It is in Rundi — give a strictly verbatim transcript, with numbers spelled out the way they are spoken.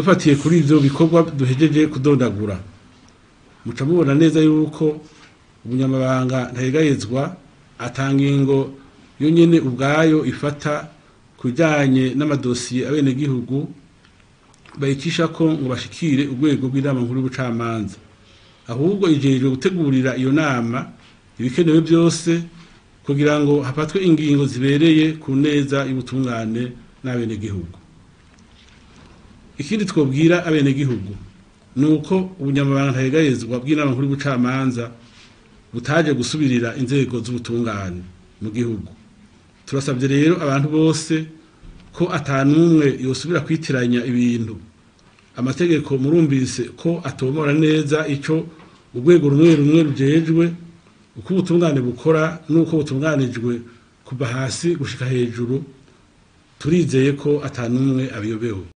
dufatiye kuri ivyo bikorwa duhejeje kudondagura muca mubona neza yuko ubunyamabanga ntayegayezwa atangingo yo nyene ubwayo ifata kujanye n'amadosiye abene gihugu bayicisha ko ngo bashikire urwego rw'inama nkuru y'ubucamanza, ahubwo ijejwe gutegurira iyo nama ibikenewe byose kugira ngo hafatwe ingingo zibereye ku neza y'ubutungane n'abene gihugu. Ikindi twobwira abene gihugu nuko ubunyamabanga ntayegayezwa bw'inama nkuru y'ubucamanza butaje gusubirira inzego z'ubutungane mu gihugu. Turasabye rero abantu bose ko atanumwe yosubira kwitiranya ibintu. Amategeko murumvise ko atomora neza ico urwego rumwe rumwe rujejwe, uko ubutungane bukora nuko butunganijwe kuva hasi gushika hejuru. Turizeye ko atanumwe abiyobewe.